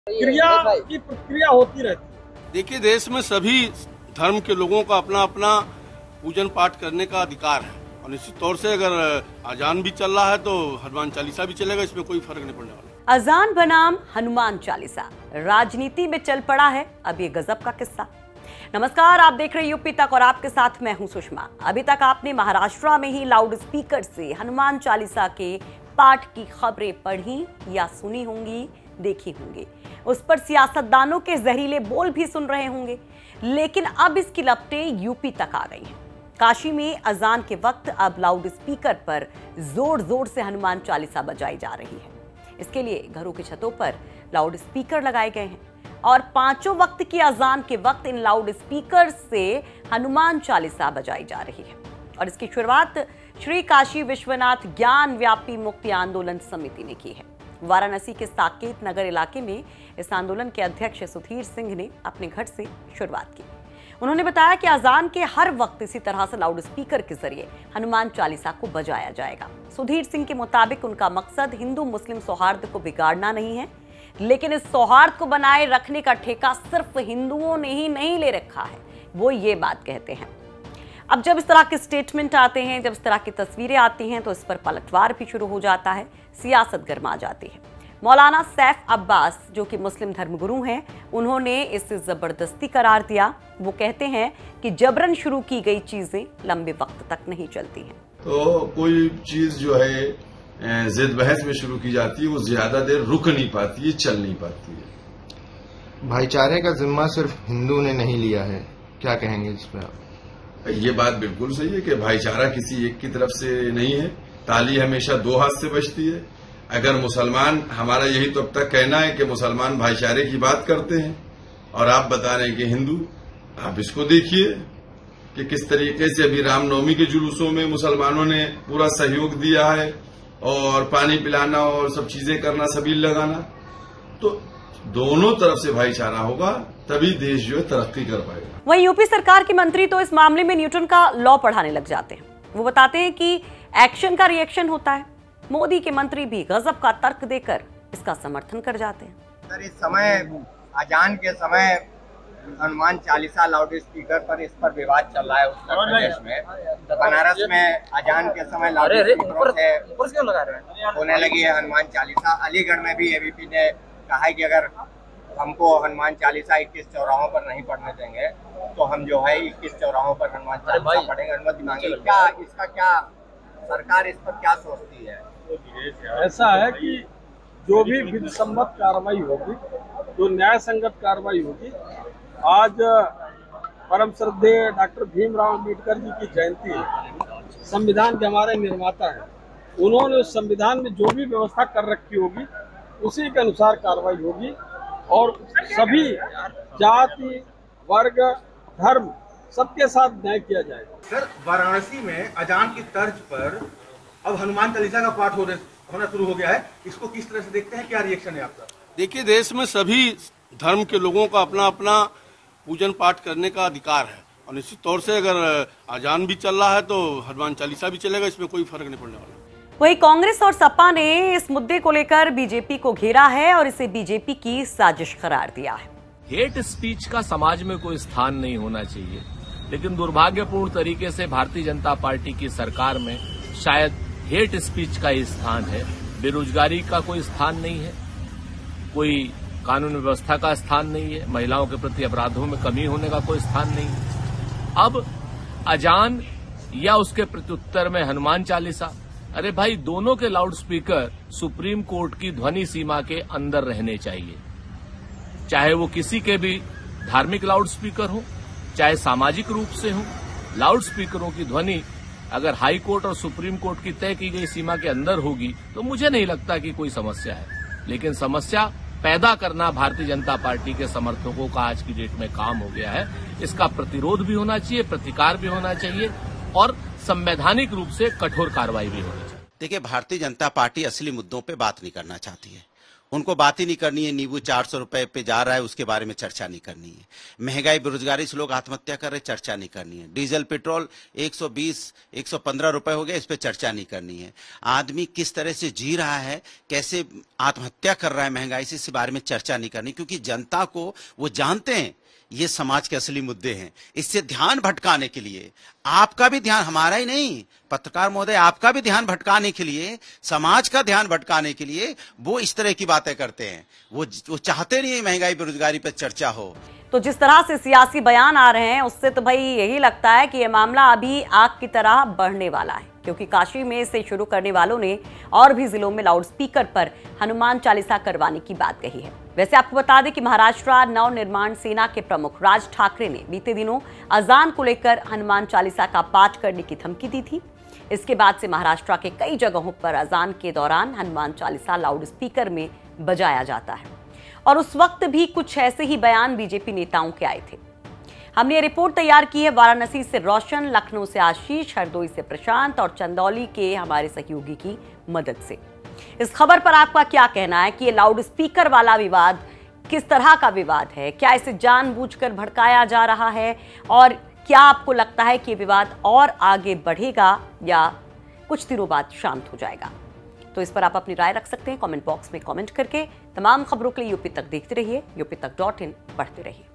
क्रिया की प्रक्रिया होती रहती है। देखिए, देश में सभी धर्म के लोगों का अपना अपना पूजन पाठ करने का अधिकार है और निश्चित तौर से अगर अजान भी चल रहा है तो हनुमान चालीसा भी चलेगा, इसमें कोई फर्क नहीं पड़ने वाला। अजान बनाम हनुमान चालीसा राजनीति में चल पड़ा है अब ये गजब का किस्सा। नमस्कार, आप देख रहे हैं यूपी तक और आपके साथ मैं हूं सुषमा। अभी तक आपने महाराष्ट्र में ही लाउड स्पीकर से हनुमान चालीसा के पाठ की खबरें पढ़ी या सुनी होंगी, देखी होंगी। उस पर सियासतदानों के जहरीले बोल भी सुन रहे होंगे, लेकिन अब इसकी लपटें यूपी तक आ गई हैं। काशी में अजान के वक्त अब लाउड स्पीकर पर जोर जोर से हनुमान चालीसा बजाई जा रही है। इसके लिए घरों की छतों पर लाउड स्पीकर लगाए गए हैं और पांचों वक्त की अजान के वक्त इन लाउड स्पीकर से हनुमान चालीसा बजाई जा रही है। और इसकी शुरुआत श्री काशी विश्वनाथ ज्ञान व्यापी मुक्ति आंदोलन समिति ने की है। वाराणसी के साकेत नगर इलाके में इस आंदोलन के अध्यक्ष सुधीर सिंह ने अपने घर से शुरुआत की। उन्होंने बताया कि अजान के हर वक्त इसी तरह से लाउड स्पीकर के जरिए हनुमान चालीसा को बजाया जाएगा। सुधीर सिंह के मुताबिक उनका मकसद हिंदू मुस्लिम सौहार्द को बिगाड़ना नहीं है, लेकिन इस सौहार्द को बनाए रखने का ठेका सिर्फ हिंदुओं ने ही नहीं ले रखा है, वो ये बात कहते हैं। अब जब इस तरह के स्टेटमेंट आते हैं, जब इस तरह की तस्वीरें आती हैं, तो इस पर पलटवार भी शुरू हो जाता है, सियासत गर्मा जाती है। मौलाना सैफ अब्बास, जो कि मुस्लिम धर्मगुरु हैं, उन्होंने इसे जबरदस्ती करार दिया। वो कहते हैं कि जबरन शुरू की गई चीजें लंबे वक्त तक नहीं चलती हैं। तो कोई चीज जो है जिद बहस में शुरू की जाती है, वो ज्यादा देर रुक नहीं पाती है, चल नहीं पाती है। भाईचारे का जिम्मा सिर्फ हिंदू ने नहीं लिया है, क्या कहेंगे इस पर आप? ये बात बिल्कुल सही है कि भाईचारा किसी एक की तरफ से नहीं है। ताली हमेशा दो हाथ से बजती है। अगर मुसलमान, हमारा यही तो अब तक कहना है कि मुसलमान भाईचारे की बात करते हैं और आप बता रहे हैं कि हिंदू। आप इसको देखिए कि किस तरीके से अभी रामनवमी के जुलूसों में मुसलमानों ने पूरा सहयोग दिया है और पानी पिलाना और सब चीजें करना, सबील लगाना। तो दोनों तरफ से भाईचारा होगा तभी देश जो है तरक्की कर पाएगा। वहीं यूपी सरकार के मंत्री तो इस मामले में न्यूटन का लॉ पढ़ाने लग जाते हैं। वो बताते हैं कि एक्शन का रिएक्शन होता है। मोदी के मंत्री भी गजब का तर्क देकर इसका समर्थन कर जाते हैं। सर, इस समय अजान के समय हनुमान चालीसा लाउड स्पीकर पर इस पर विवाद चल रहा है उत्तर प्रदेश में। बनारस में अजान के समय लाउड स्पीकरों से होने लगी है हनुमान चालीसा। अलीगढ़ में भी एबीपी ने कहा है कि अगर हमको हनुमान चालीसा 21 चौराहों पर नहीं पढ़ने देंगे तो हम जो है 21 चौराहों पर हनुमान चालीसा पढ़ेंगे, अनुमति मांगेंगे। क्या इसका क्या सरकार इस पर क्या सोचती है? ऐसा है कि जो भी विधिसम्मत कार्रवाई होगी, जो न्याय संगत कार्रवाई होगी, आज परम श्रद्धेय डॉक्टर भीमराव अम्बेडकर जी की जयंती है। संविधान के हमारे निर्माता हैं, उन्होंने उस संविधान में जो भी व्यवस्था कर रखी होगी उसी के अनुसार कार्रवाई होगी और सभी जाति, वर्ग, धर्म सबके साथ न्याय किया जाएगा। सर, वाराणसी में अजान की तर्ज पर अब हनुमान चालीसा का पाठ होना शुरू हो गया है। इसको किस तरह से देखते हैं, क्या रिएक्शन है आपका? देखिए, देश में सभी धर्म के लोगों का अपना अपना पूजन पाठ करने का अधिकार है और निश्चित तौर से अगर अजान भी चल रहा है तो हनुमान चालीसा भी चलेगा, इसमें कोई फर्क नहीं पड़ने वाला। वहीं कांग्रेस और सपा ने इस मुद्दे को लेकर बीजेपी को घेरा है और इसे बीजेपी की साजिश करार दिया है। हेट स्पीच का समाज में कोई स्थान नहीं होना चाहिए, लेकिन दुर्भाग्यपूर्ण तरीके से भारतीय जनता पार्टी की सरकार में शायद हेट स्पीच का ही स्थान है। बेरोजगारी का कोई स्थान नहीं है, कोई कानून व्यवस्था का स्थान नहीं है, महिलाओं के प्रति अपराधों में कमी होने का कोई स्थान नहीं है। अब अजान या उसके प्रत्युत्तर में हनुमान चालीसा, अरे भाई, दोनों के लाउड स्पीकर सुप्रीम कोर्ट की ध्वनि सीमा के अंदर रहने चाहिए। चाहे वो किसी के भी धार्मिक लाउड स्पीकर हो, चाहे सामाजिक रूप से हो। लाउड स्पीकरों की ध्वनि अगर हाई कोर्ट और सुप्रीम कोर्ट की तय की गई सीमा के अंदर होगी तो मुझे नहीं लगता कि कोई समस्या है। लेकिन समस्या पैदा करना भारतीय जनता पार्टी के समर्थकों का आज की डेट में काम हो गया है। इसका प्रतिरोध भी होना चाहिए, प्रतिकार भी होना चाहिए और संवैधानिक रूप से कठोर कार्रवाई भी होनी चाहिए। देखिए, भारतीय जनता पार्टी असली मुद्दों पे बात नहीं करना चाहती है। उनको बात ही नहीं करनी है। नींबू 400 रुपए पे जा रहा है, उसके बारे में चर्चा नहीं करनी है। महंगाई, बेरोजगारी से लोग आत्महत्या कर रहे, चर्चा नहीं करनी है। डीजल पेट्रोल 120 115 रुपए हो गए, इस पे चर्चा नहीं करनी है। आदमी किस तरह से जी रहा है, कैसे आत्महत्या कर रहा है महंगाई से, इस बारे में चर्चा नहीं करनी, क्योंकि जनता को वो जानते हैं ये समाज के असली मुद्दे हैं। इससे ध्यान भटकाने के लिए, आपका भी ध्यान, हमारा ही नहीं, पत्रकार महोदय आपका भी ध्यान भटकाने के लिए, समाज का ध्यान भटकाने के लिए वो इस तरह की बातें करते हैं। वो चाहते नहीं महंगाई बेरोजगारी पर चर्चा हो। तो जिस तरह से सियासी बयान आ रहे हैं उससे तो भाई यही लगता है कि ये मामला अभी आग की तरह बढ़ने वाला है, क्योंकि काशी में इसे शुरू करने वालों ने और भी जिलों में लाउड स्पीकर पर हनुमान चालीसा करवाने की बात कही है। वैसे आपको बता दें कि महाराष्ट्र नव निर्माण सेना के प्रमुख राज ठाकरे ने बीते दिनों अजान को लेकर हनुमान चालीसा का पाठ करने की धमकी दी थी। इसके बाद से महाराष्ट्र के कई जगहों पर अजान के दौरान हनुमान चालीसा लाउड स्पीकर में बजाया जाता है और उस वक्त भी कुछ ऐसे ही बयान बीजेपी नेताओं के आए थे। हमने ये रिपोर्ट तैयार की है वाराणसी से रोशन, लखनऊ से आशीष, हरदोई से प्रशांत और चंदौली के हमारे सहयोगी की मदद से। इस खबर पर आपका क्या कहना है कि ये लाउड स्पीकर वाला विवाद किस तरह का विवाद है? क्या इसे जानबूझकर भड़काया जा रहा है और क्या आपको लगता है कि ये विवाद और आगे बढ़ेगा या कुछ दिनों बाद शांत हो जाएगा? तो इस पर आप अपनी राय रख सकते हैं कमेंट बॉक्स में कमेंट करके। तमाम खबरों के लिए यूपी तक देखते रहिए, UP तक.in पढ़ते रहिए।